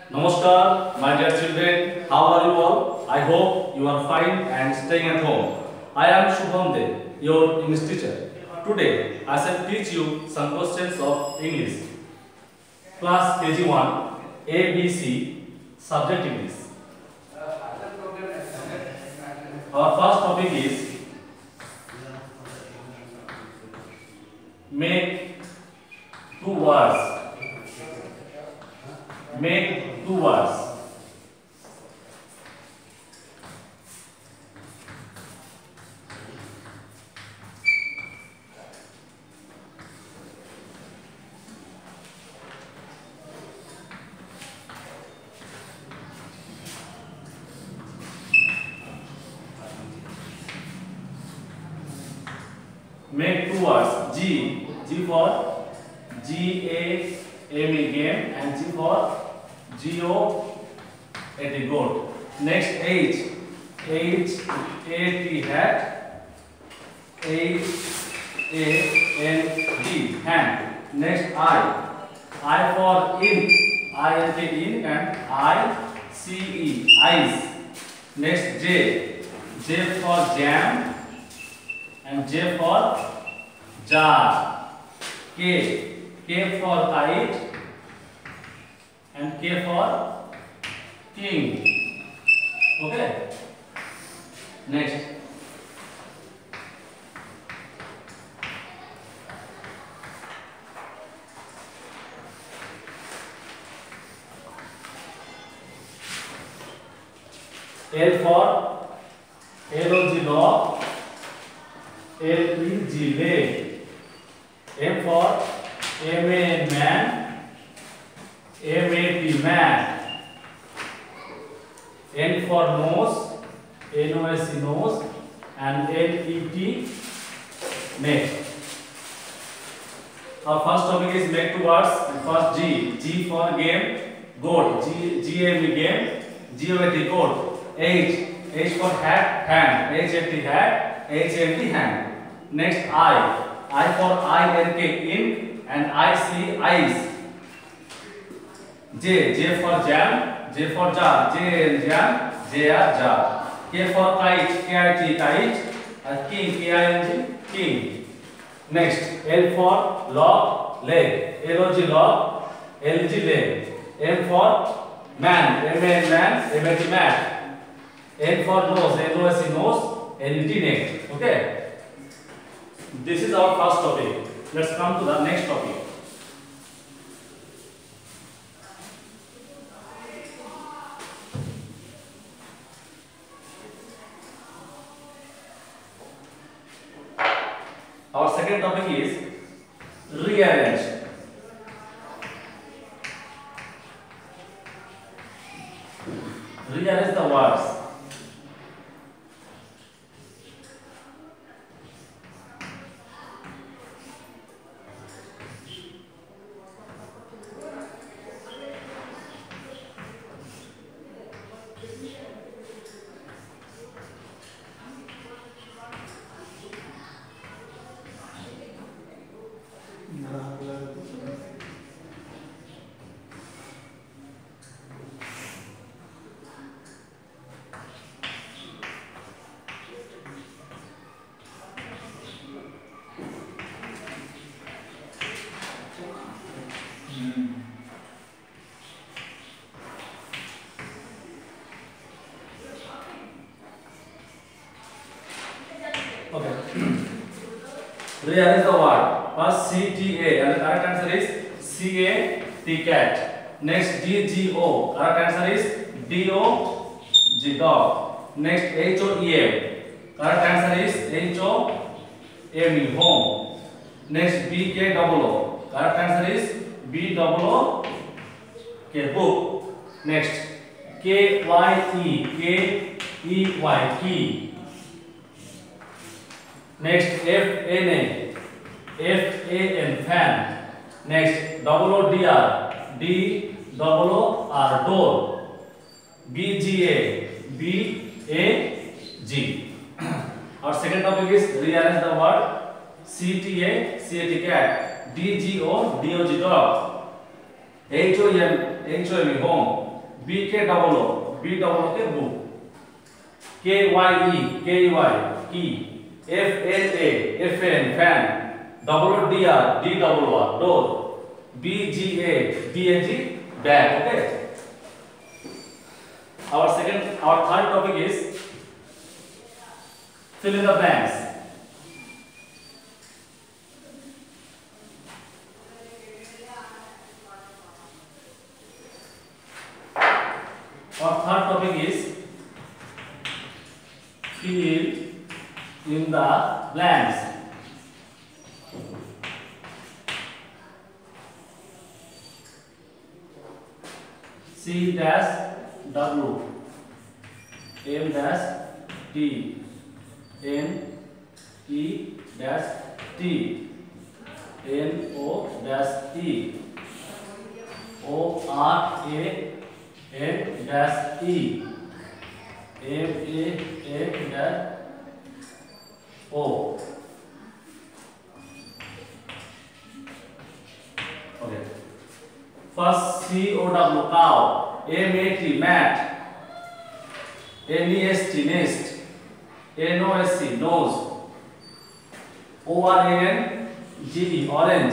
Namaskar, my dear children. How are you all? I hope you are fine and staying at home. I am Shubham De, your English teacher. Today, I shall teach you some questions of English. Class KG1, ABC, Subject English. Our first topic is make two words. Make two words. Make two words. G for GAME game and G for GOAT goat. Next HAT hat, HAND hand. Next I for in, INT in and ICE eyes. Next J for jam and J for jar. K for kite and K for king. Okay. Next. L for log, leg, leg. M for man, man. N for nose, nose, and net, net. Our first topic is make two words. First G for game, goat, GAME game, GOAT goat. H for hat, hand, HAT hand. Next I for INK ink and IC eyes. J for jam, J for jar, jam, JR jar. K for kite, kite, and king, king. Next L for log, leg, log, leg. M for man, man. N for nose, nose, net. Okay. This is our first topic. Let's come to the next topic. Our second topic is rearrange. Rearrange the words. Okay. Rearrange the word. First CTA and the correct answer is CAT cat. Next DGO. Correct answer is DOG dog. Next HOEM. Correct answer is HOME home. Next BKOO. Correct answer is BOO book. Next KYE key. Next FAN fan. Next DODR door. BGA BAG. Our second topic is rearrange the word. CTA cat, DGO dog, HOME home, B double O K book, KYE key, FN fan, D double R door, BAG bag. Okay. Our third topic is fill in the blanks. Our third topic is fill in the blanks. C dash W, M dash T, N E dash T, N O dash E, O R A N dash E, M A N dash O. Okay. First COW, cow, MAT, mat, NEST, nest, NOSC, nose, ORANGE, orange,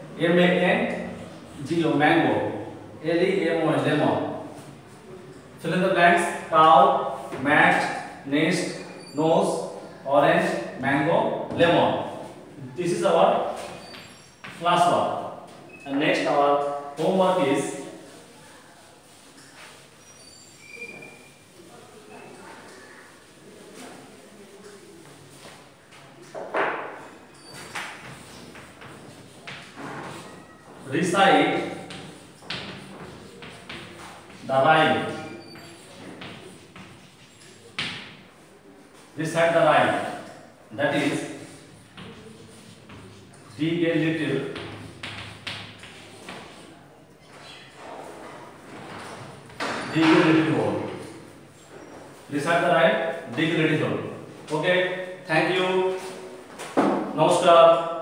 MANGO, mango, LEMON, lemon. Fill in the blanks: cow, mat, nest, nose, orange, mango, lemon. This is our class work. And next our homework is recite the rhyme. Recite the rhyme. That is, dig a little, dig a little hole. Recite the rhyme, dig a little hole. Okay. Thank you. Namaskar.